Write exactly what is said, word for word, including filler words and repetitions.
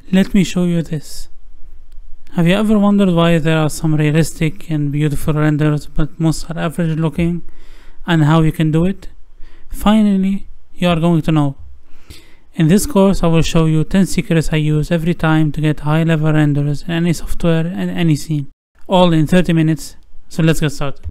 Let me show you this. Have you ever wondered why there are some realistic and beautiful renders but most are average looking, and how you can do it? Finally, you are going to know. In this course, I will show you ten secrets I use every time to get high level renders in any software and any scene, all in thirty minutes. So let's get started.